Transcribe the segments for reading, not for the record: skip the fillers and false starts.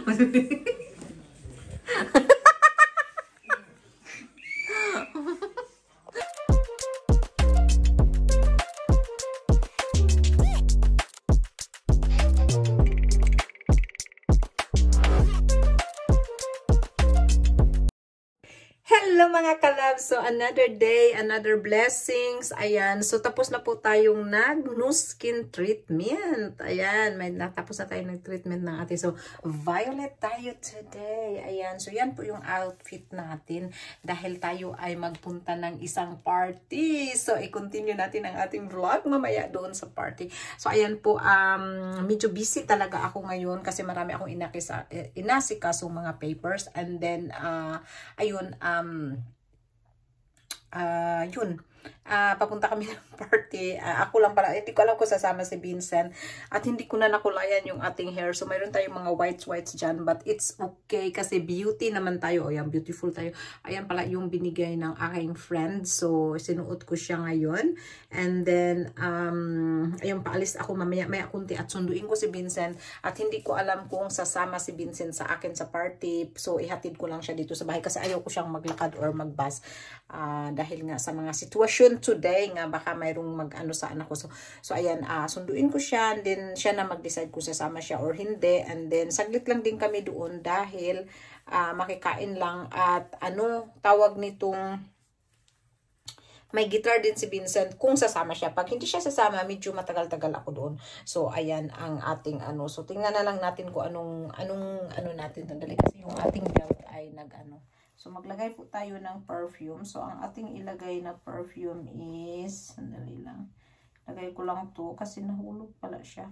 Hello mga kalab! So another day, another blessings. Ayan, so tapos na po tayong nag-new skin treatment. Ayan, may natapos na tayong nag-treatment ng ating. So violet tayo today. Ayan, so yan po yung outfit natin dahil tayo ay magpunta ng isang party. So i-continue natin ang ating vlog mamaya doon sa party. So ayan po, medyo busy talaga ako ngayon kasi marami akong inasikasong mga papers, and then ayun, yun, papunta kami ng party. Ako lang pala, hindi ko alam kung sasama si Vincent at hindi ko na nakulayan yung ating hair, so mayroon tayong mga whites dyan, but it's okay kasi beauty naman tayo. O yan, beautiful tayo. Ayan pala yung binigay ng aking friend, so sinuot ko siya ngayon, and then ayun, paalis ako mamaya kunti at sunduin ko si Vincent, at hindi ko alam kung sasama si Vincent sa akin sa party, so ihatid ko lang siya dito sa bahay kasi ayaw ko siyang maglakad or magbus dahil nga sa mga sitwasyon today nga baka mayroong mag-ano sa anak ko. So ayan, sunduin ko siya, and then siya na mag-decide kung sasama siya or hindi, and then saglit lang din kami doon dahil makikain lang, at ano tawag nitong, may guitar din si Vincent kung sasama siya. Pag hindi siya sasama, medyo matagal-tagal ako doon. So ayan ang ating ano. So tingnan na lang natin kung anong natin tandali kasi yung ating belt ay nag-ano. So maglagay po tayo ng perfume. So ang ating ilagay na perfume is, sandali lang. Lagay ko lang to kasi nahulog pala siya.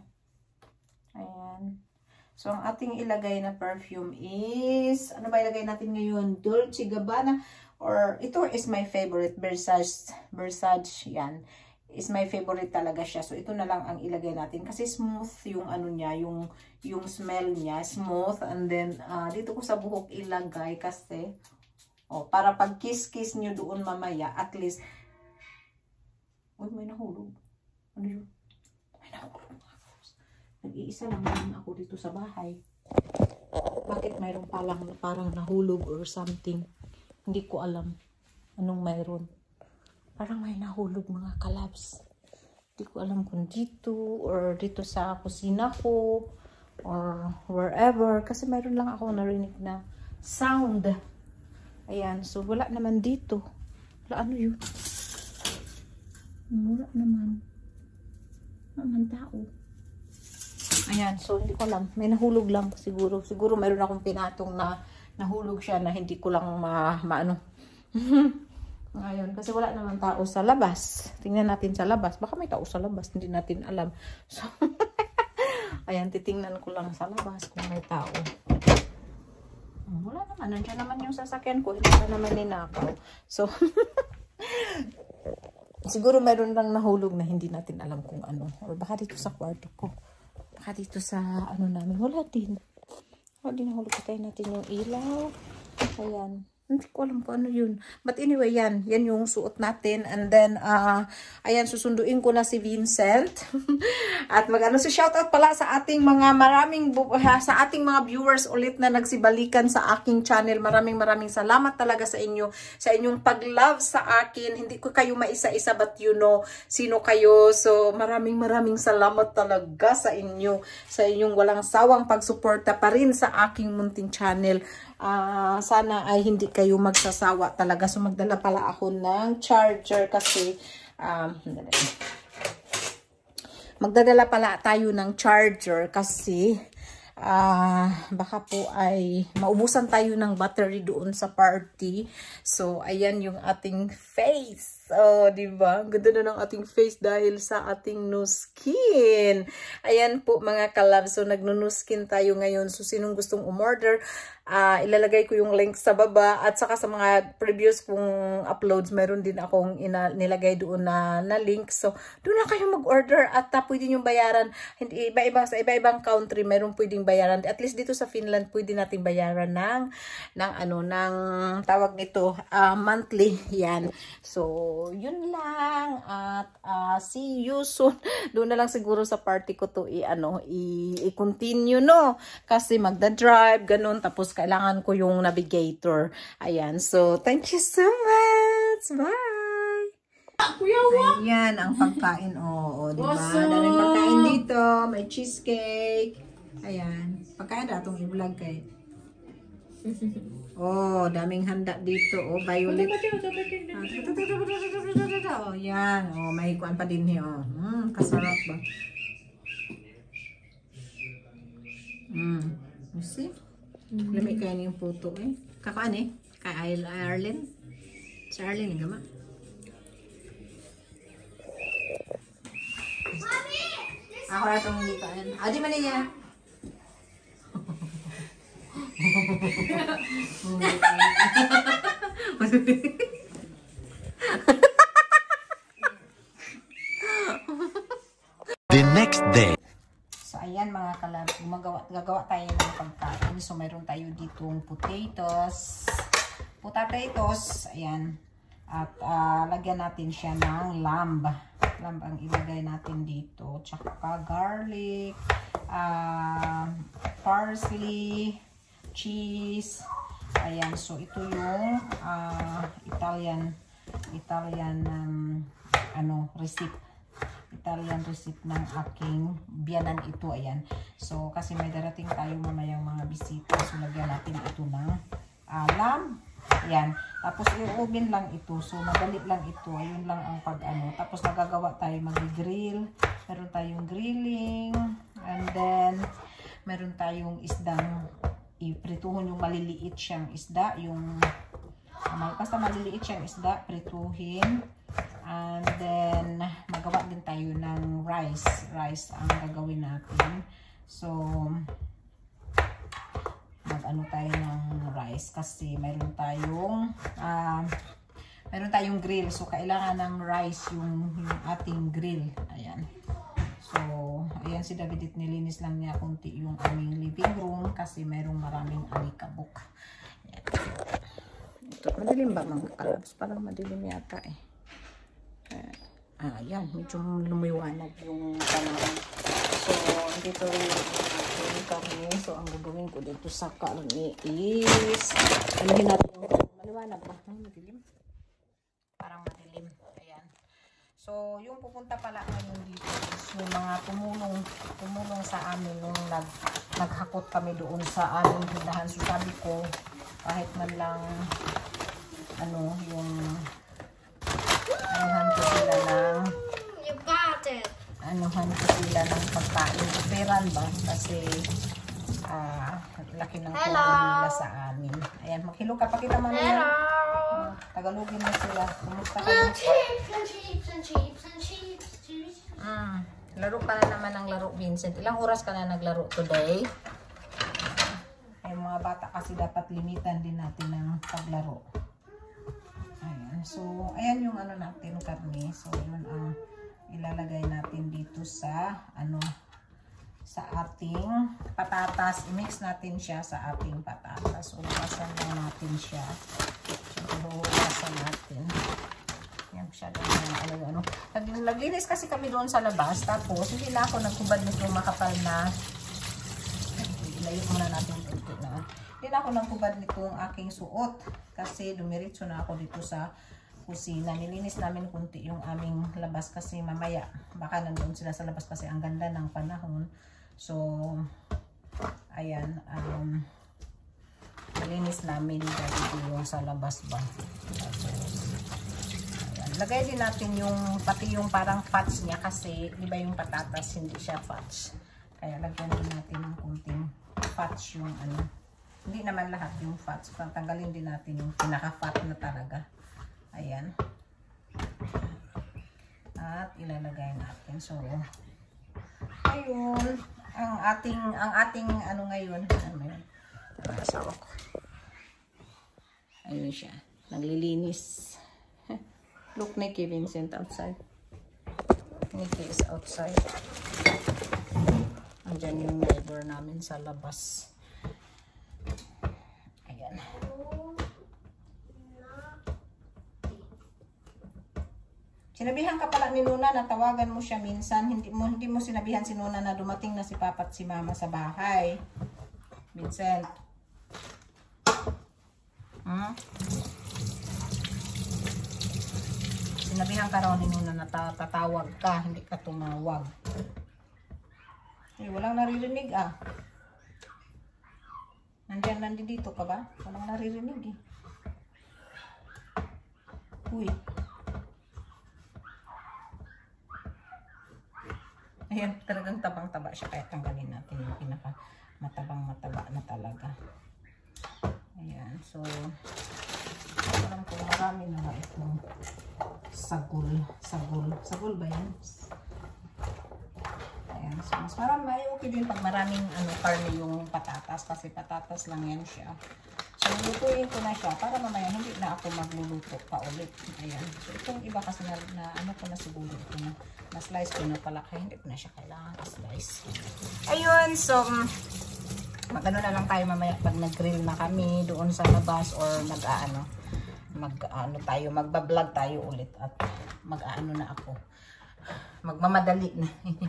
Ayan. So ang ating ilagay na perfume is, ano ba ilagay natin ngayon? Dolce Gabbana, or ito is my favorite, Versace, yan. Is my favorite talaga siya. So ito na lang ang ilagay natin kasi smooth yung ano niya, yung smell niya, smooth. And then dito ko sa buhok ilagay kasi para pag kiss nyo doon mamaya, at least, uy, may nahulog. Ano yun? May nahulog. Nag-iisa lang naman ako dito sa bahay. Bakit mayroon parang nahulog or something? Hindi ko alam anong mayroon. Parang may nahulog mga kalabs. Hindi ko alam kung dito or dito sa kusina ko or wherever. Kasi mayroon lang ako narinig na sound. Ayan, so wala naman dito. Wala, ano yun? Wala naman. Wala naman tao. Ayan, so hindi ko alam. May nahulog lang siguro. Siguro mayroon akong pinatong na nahulog siya na hindi ko lang maano. Ngayon, kasi wala naman tao sa labas. Tingnan natin sa labas. Baka may tao sa labas, hindi natin alam. So, ayan, titingnan ko lang sa labas kung may tao. Wala naman. Nandiyan naman yung sasakyan ko. Hindi pa naman ninakaw. So, siguro mayroon lang nahulog na hindi natin alam kung ano. Or baka dito sa kwarto ko. Baka dito sa ano namin. Wala din. Wala din nahulog. Patayin natin yung ilaw. Ayan. Hindi ko alam kung ano yun. But anyway, yan. Yan yung suot natin. And then, ayan, susunduin ko na si Vincent. At mag-ano, so shoutout pala sa ating mga sa ating mga viewers ulit na nagsibalikan sa aking channel. Maraming salamat talaga sa inyo. Sa inyong pag-love sa akin. Hindi ko kayo maisa-isa, but you know sino kayo. So, maraming salamat talaga sa inyo. Sa inyong walang sawang pagsuporta pa rin sa aking munting channel. Sana ay hindi kayo magsasawa talaga. So magdala pala ako ng charger kasi magdadala pala tayo ng charger kasi baka po ay maubusan tayo ng battery doon sa party. So ayan yung ating face. Oh, diba? Ang ganda na ng ating face dahil sa ating new skin. Ayan po mga kalab. So nagno-new skin tayo ngayon. So sinong gustong umorder, Ilalagay ko yung link sa baba at saka sa mga previous kong uploads, meron din akong nilagay doon na link. So, doon na kayo mag-order at pwede nyo bayaran. Hindi, sa iba-ibang country, meron pwedeng bayaran. At least dito sa Finland, pwede natin bayaran ng tawag nito, monthly. Yan. So, yun lang. At see you soon. Doon na lang siguro sa party ko to i-continue, no? Kasi magda-drive, ganun. Tapos, kailangan ko yung navigator. Ayan. So, thank you so much. Bye! Ayan ang pagkain. Diba? Daming pagkain dito. May cheesecake. Ayan. Pagkain na itong i-vlog kay. Daming handa dito. Violet. Yan. May kuan pa din niyo. Kasarap ba? You see? Lamig kayo yung puto Kakaan Kay Arlen. Si Arlen yung gama. Ako na itong hindi kain. Di man niya. The next day. So ayan mga kalab, gagawa tayo ng pagkain. So mayroon tayo ditong potatoes. Ayan. At lagyan natin siya ng lamb. Lamb ang ilagay natin dito. Tsaka garlic, parsley, cheese. Ayan, so ito yung Italian recipe. Italian recipe ng aking biyanan ito. Ayan. So, kasi may darating tayo mamayang mga bisita. So, lagyan natin ito ng lamb. Ayan. Tapos, i-oven lang ito. So, madali lang ito. Ayun lang ang Tapos, nagagawa tayo mag-grill. Meron tayong grilling. And then, meron tayong isdang iprituhon yung maliliit siyang isda. Basta maliliit siyang isda, prituhin. And then, magawa din tayo ng rice. Rice ang gagawin natin. So, mag-ano tayo ng rice kasi mayroon tayong grill. So, kailangan ng rice yung ating grill. Ayan. So, ayan si David, nilinis lang niya kunti yung aming living room kasi mayroong maraming alikabok. Ayan. Ito, madilim ba mga kalabs? Parang madilim yata Ayan, medyo lumiwanag yung panahon. So, dito rin yung karne. So, ang gagawin ko dito sa karne is anuhin natin yung maliwanag ba? Madilim? Parang madilim. Ayan. So, yung pupunta pala ngayon dito is yung mga tumulong sa amin nung naghakot kami doon sa aming tindahan. So, sabi ko, kahit man lang yung anuhan ko sila ng pagkain. Peran ba? Kasi laki ng tulong nila sa amin. Ayan, maghilo ka. Pakita mo nila. Tagalogin mo sila. Kumusta kayo? Laro ka na naman ng laro, Vincent. Ilang oras ka na naglaro today? Ay, mga bata kasi dapat limitan din natin ng paglaro. Ayan. So, ayan yung natin, karne. So, yun ang ilalagay natin dito sa sa ating patatas. I-mix natin siya sa ating patatas. So, ugasan lang natin siya. So, ugasan natin. Yan siya lang naglinis kasi kami doon sa labas. Tapos, hindi na ako nagkubad nito makapal na ilayo muna natin ito na. Hindi na ako nagkubad nitong aking suot. Kasi dumiritso na ako dito sa kusina. Nilinis namin kunti yung aming labas kasi mamaya baka nandun sila sa labas kasi ang ganda ng panahon. So, ayan. Nilinis namin dito yung sa labas ba. Tapos, ayan. Lagay din natin yung pati yung parang fats niya kasi di ba yung patatas hindi siya fats. Kaya lagyan din natin ng kunting fats yung Hindi naman lahat yung fats. Tanggalin din natin yung pinaka-fat na talaga. Ayan. At ilalagay natin. So, ayun. Ang ating ngayon, ang asawa ko. Ayun siya. Naglilinis. Look, Nikki Vincent outside. Nikki is outside. Andyan yung neighbor namin sa labas. Ayan. Sinabihan ka pala ni Nuna na tawagan mo siya minsan. Hindi mo sinabihan si Nuna na dumating na si Papa at si Mama sa bahay. Vincent. Sinabihan ka raw ni Nuna na tatawag ka, hindi ka tumawag. Eh, walang naririnig ah. Nandito ka ba? Walang naririnig eh. Uy. Ayan, talagang tabang-taba siya. Kaya tanggalin natin yung pinaka mataba na talaga. Ayan, so alam ko marami na nga itong sagul. Sagul ba yan? Ayan, so mas marami. Okay din pag maraming karne yung patatas. Kasi patatas lang yan siya. So, lutuin ko na siya para mamaya hindi na ako magluluto pa ulit. Ayan. So, itong iba kasi na ano ko na siguro ito na slice ko na pala. Kaya hindi ko na siya kailangan i-slice. Ayun. So, mag-ano na lang tayo mamaya pag nag-grill na kami doon sa labas or magbablog tayo ulit at mag-ano na ako. Magmamadali na.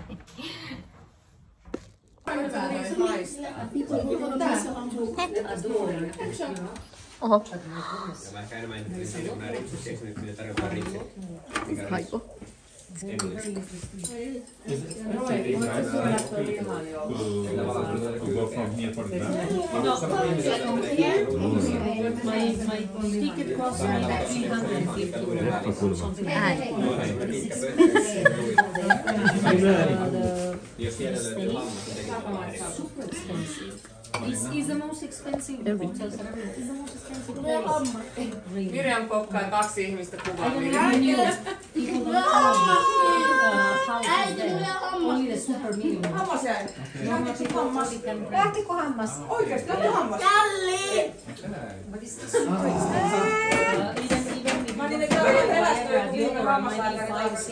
Oh. Is the most expensive. Is the most expensive. Miriam kokkaa 2 ihmistä kuvaa. Only the super medium. Hammas jäi. Lähtikö hammas? Oikeesti, lähti hammas. Kalli! Mä olin ne kerran elästöön, kun viime hammaslääkäri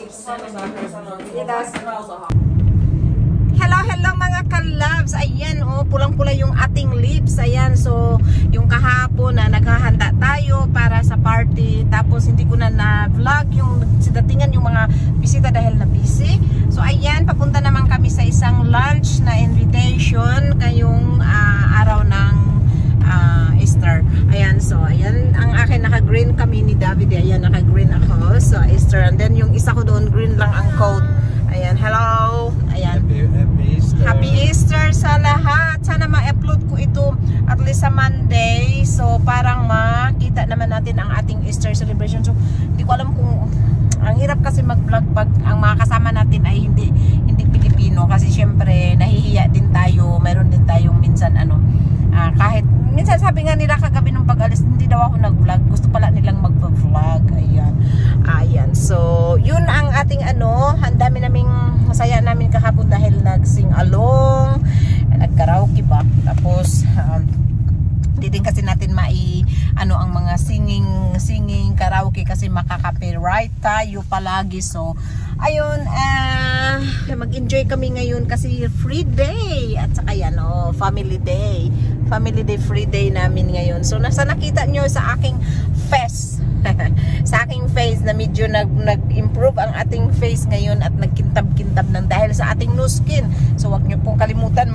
Hello mga ka-loves. Ayan pulang-pula yung ating lips. Ayan, so yung kahapon na naghahanda tayo para sa party. Tapos hindi ko na vlog yung datingan yung mga bisita dahil na busy. So ayan, papunta naman kami sa isang lunch na invitation ngayong araw ng Easter. Ayan, so ayan ang akin, naka-green kami ni David. Ayan, naka-green ako sa Easter. And then yung isa ko doon, green lang ang coat. Ayan, hello. Ayan. Happy Easter sa lahat. Sana ma-upload ko ito at least sa Monday. So parang makita naman natin ang ating Easter celebration. So hindi ko alam kung ang hirap kasi mag-vlog pag ang mga kasama natin ay hindi Pilipino kasi syempre nahihiya din tayo. Meron din tayong minsan kahit minsan sabi nga nila kagabi nung pag-alis hindi daw ako nag-vlog. Gusto pala nilang mag-vlog. Ayan. So yun ang ating ang dami naming masaya namin kahapon dahil nag-sing along, nag-karaoke ba. Tapos hindi din kasi natin ang mga singing karaoke kasi makaka-copyright tayo palagi. So ayun, mag-enjoy kami ngayon kasi free day at saka yan family day free day namin ngayon. So nakita nyo sa aking face sa aking face na medyo nag-improve ang ating face ngayon at nagkintab-kintab ng dahil sa ating new skin. So wag nyo pong kalimutan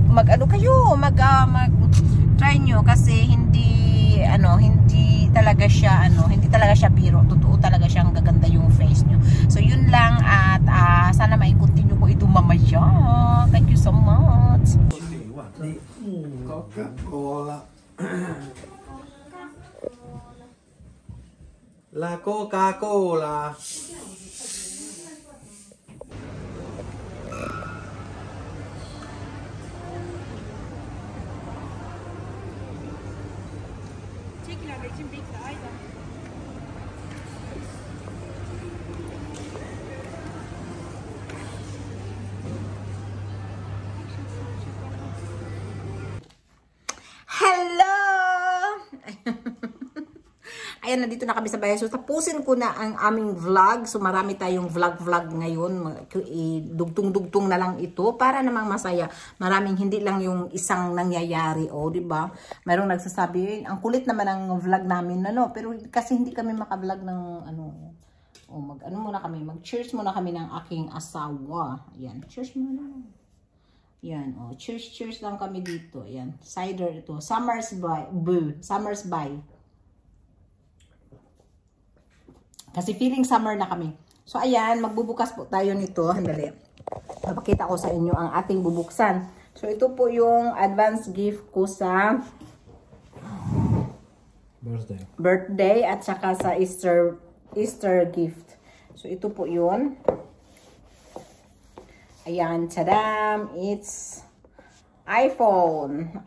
try nyo kasi hindi talaga siya biro. Totoo talaga siyang gaganda yung face nyo. So yun lang at sana mai-continue ko ito mamaya. Thank you so much. Coca-Cola. La Coca-Cola. Ayan, nandito na kami sa bahay. So, tapusin ko na ang aming vlog. So, marami tayong vlog ngayon. Dugtong-dugtong na lang ito para namang masaya. Maraming hindi lang yung isang nangyayari. O, diba? Mayroong nagsasabi, ang kulit naman ang vlog namin, ano? Pero kasi hindi kami maka-vlog ng, mag-cheers muna kami ng aking asawa. Ayan, cheers muna. Yan, cheers lang kami dito. Yan, cider ito. Summer's by. Kasi feeling summer na kami. So, ayan, magbubukas po tayo nito. Handali. Papakita ko sa inyo ang ating bubuksan. So, ito po yung advance gift ko sa birthday at saka sa Easter gift. So, ito po yun. Ayan, tadam! It's iPhone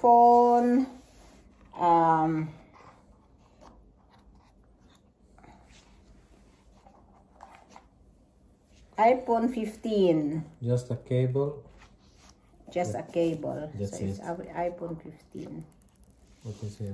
15. Just a cable. Just a cable. That's so it's it. iPhone 15. What is here?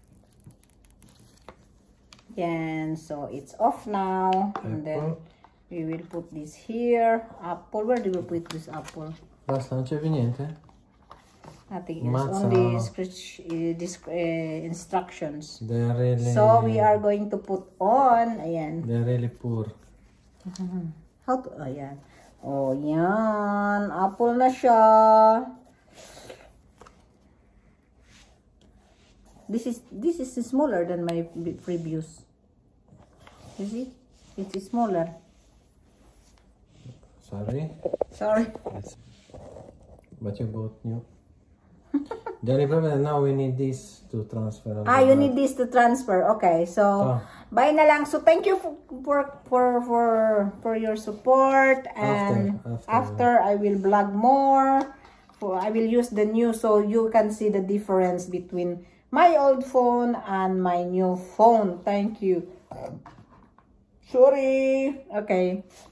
Yan, so it's off now. And then we will put this here. Apple, where do we put this apple? Basta, non c'è più niente? Nothing else, Mazza. only instructions. They are really... So we are going to put on, ayan. They are really poor. How to, ayan. Oh, yan. Apple na siya. This is smaller than my previous. You see? It is smaller. Sorry. Yes. But you bought new. The only problem is now we need this to transfer. You need this to transfer. Okay, so bye na lang. So thank you for your support, and after I will vlog more. I will use the new so you can see the difference between my old phone and my new phone. Thank you. Sorry. Okay.